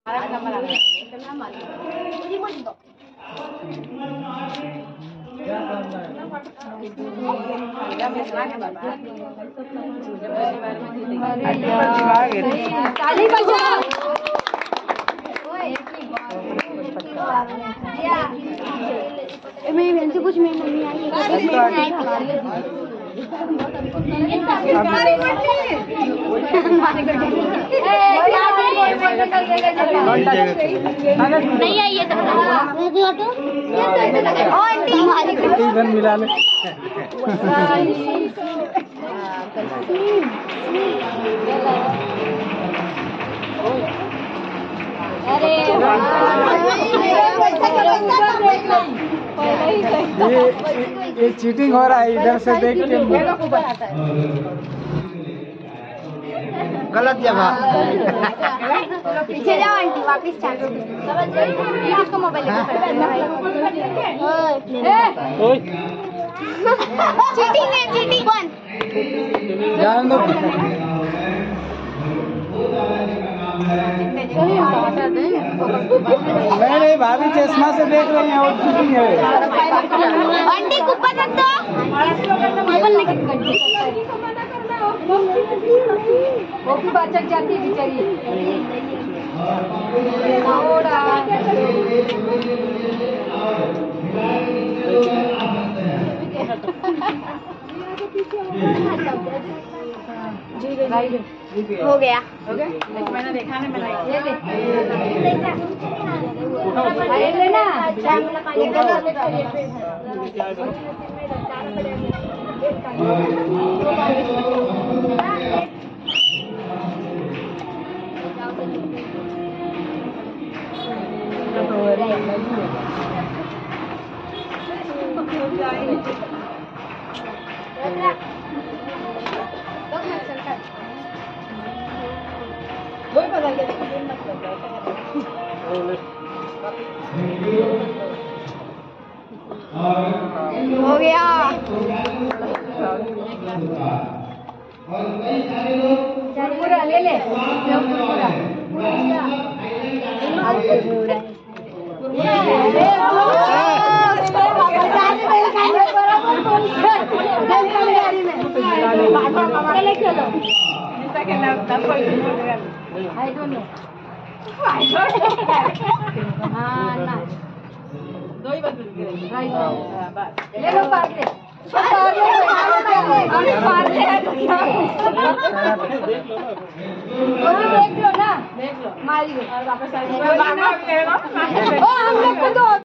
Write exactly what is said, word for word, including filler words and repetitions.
ताली बजाओ। मैं बहन से कुछ मेरी मम्मी आई है नहीं आई है तो मिला ले। अरे ये ये चीटिंग हो रहा है, इधर से देख के गलत जगह। पीछे जाओ आंटी, वापस चालू किसको मोबाइल चीटिंग है, चीटिंग बंद। जान दो। नहीं नहीं भाभी चश्मा से देख रहे हैं और चीटिंग है। आंटी ऊपर रख दो। वो भी बचक जाती है बेचारी। हो गया हो गया। मैंने देखा ना, मैंने ये ले लेना। हो गया। पूरा ले ले पूरा। I don't know. हाँ ना दो ही बस राइट ले लो पार ले पार ले देख लो ना, देख लो मारी वापस आ